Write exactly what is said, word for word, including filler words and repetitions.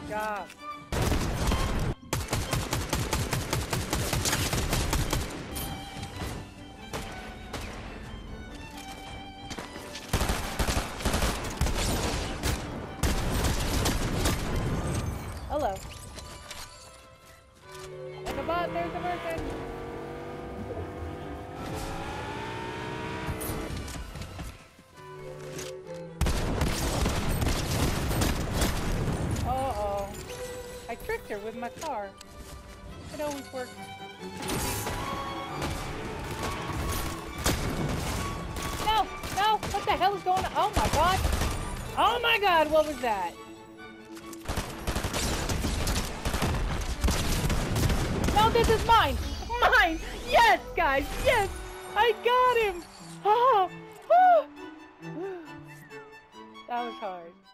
job. Hello. And the bot, there's the person. Uh-oh. I tricked her with my car. It always works. No! No! What the hell is going on? Oh my god! Oh my god! What was that? No, this is mine! Mine! Yes, guys! Yes! I got him! Oh! Oh! That was hard.